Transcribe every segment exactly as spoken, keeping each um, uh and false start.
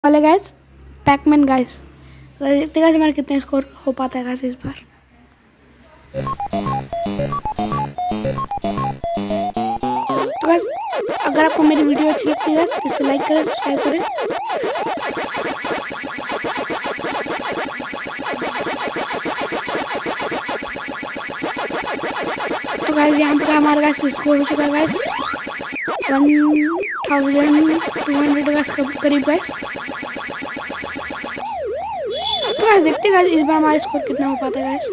वाले guys Pac-Man guys तो देखते हैं हमारे कितने स्कोर हो पाता है गाइस इस बार। तो गाइस अगर आपको मेरी वीडियो अच्छी लगती है तो इसे लाइक करें, सब्सक्राइब करें। तो गाइस यहाँ पे हमारा गाइस स्कोर हो चुका है guys one thousand two hundred guys करीब गाइस। तो गाइस देखते हैं गाइस इस बार हमारा स्कोर कितना हो पाता है गाइस।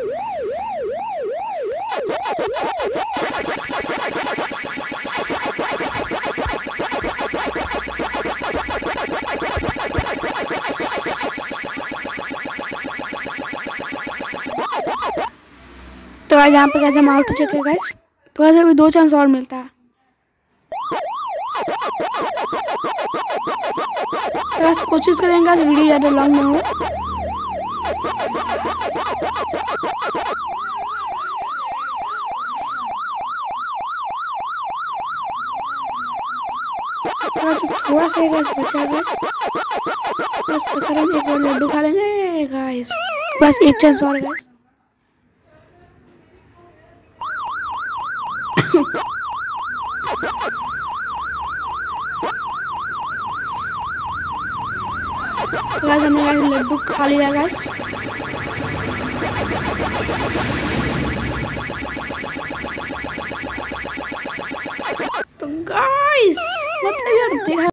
तो आज यहाँ पे गाइस हम आउट हो चुके हैं गाइस। तो गाइस अभी दो चांस और मिलता है। तो गाइस कोशिश करेंगे गाइस वीडियो ज़्यादा लॉन्ग ना हो। थोड़ा सा गाइस बचा है गाइस, बस अगर हम एक बार लड्डू खा लेंगे गाइस, बस एक चांस और गाइस। तो गाइस हमने गाइस लड्डू खा लिया गाइस। तो गाइस मतलब यार देखा